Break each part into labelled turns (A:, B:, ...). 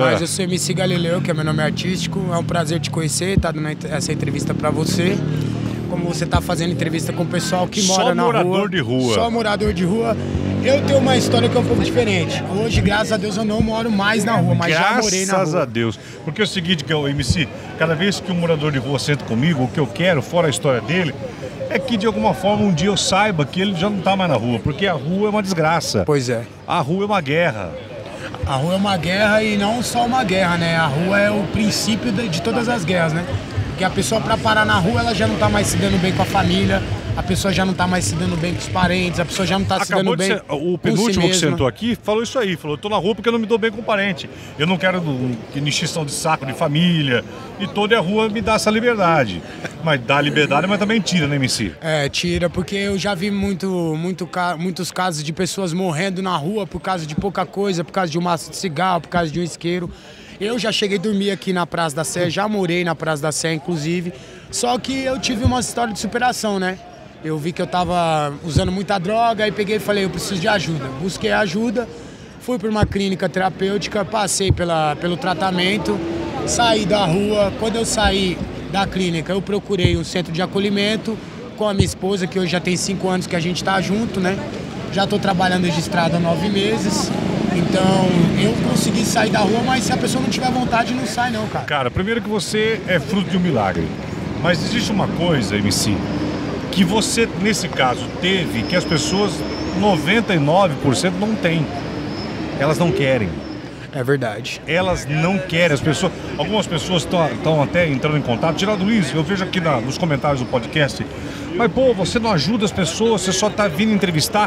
A: Mas eu sou MC Galileu, que é meu nome artístico. É um prazer te conhecer, tá dando essa entrevista pra você. Como você tá fazendo entrevista com o pessoal que mora na rua.
B: Só morador de rua.
A: Só morador de rua. Eu tenho uma história que é um pouco diferente. Hoje, graças a Deus, eu não moro mais na rua, mas já morei na rua.
B: Graças a Deus. Porque é o seguinte, que é o MC, cada vez que um morador de rua senta comigo, o que eu quero, fora a história dele, é que de alguma forma um dia eu saiba que ele já não tá mais na rua, porque a rua é uma desgraça.
A: Pois é.
B: A rua é uma guerra.
A: A rua é uma guerra e não só uma guerra, né? A rua é o princípio de todas as guerras, né? Porque a pessoa, pra parar na rua, ela já não tá mais se dando bem com a família, a pessoa já não tá mais se dando bem com os parentes, a pessoa já não tá se dando bem
B: o penúltimo que sentou aqui falou isso aí, falou, eu tô na rua porque eu não me dou bem com o parente. Eu não quero encheção de saco de família, e toda a rua me dá essa liberdade. Mas dá liberdade, mas também tira, né, MC?
A: É, tira, porque eu já vi muitos casos de pessoas morrendo na rua por causa de pouca coisa, por causa de um maço de cigarro, por causa de um isqueiro. Eu já cheguei a dormir aqui na Praça da Sé, já morei na Praça da Sé, inclusive. Só que eu tive uma história de superação, né? Eu vi que eu tava usando muita droga e peguei e falei, eu preciso de ajuda. Busquei ajuda, fui para uma clínica terapêutica, passei pelo tratamento, saí da rua. Quando eu saí da clínica, eu procurei um centro de acolhimento com a minha esposa, que hoje já tem 5 anos que a gente tá junto, né? Já tô trabalhando registrado há 9 meses. Então, eu consegui sair da rua, mas se a pessoa não tiver vontade, não sai não, cara.
B: Cara, primeiro que você é fruto de um milagre. Mas existe uma coisa, MC, que você, nesse caso, teve, que as pessoas, 99% não têm. Elas não querem.
A: É verdade.
B: Elas não querem. Algumas pessoas estão até entrando em contato. Tirando Luiz, eu vejo aqui nos comentários do podcast, mas, pô, você não ajuda as pessoas, você só tá vindo entrevistar.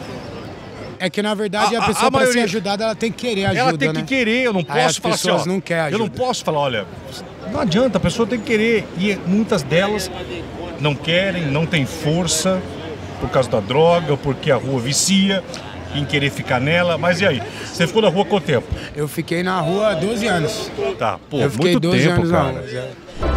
A: É que, na verdade, a pessoa, para ser ajudada, ela tem que querer ajuda,
B: ela tem que querer, eu não posso falar assim, ó,
A: não quer ajuda.
B: Eu não posso falar, olha, não adianta, a pessoa tem que querer. E muitas delas não querem, não têm força por causa da droga, porque a rua vicia em querer ficar nela. Mas e aí? Você ficou na rua há quanto tempo?
A: Eu fiquei na rua há 12 anos.
B: Tá, pô,
A: eu fiquei
B: muito
A: 12
B: tempo,
A: anos
B: cara.
A: na rua.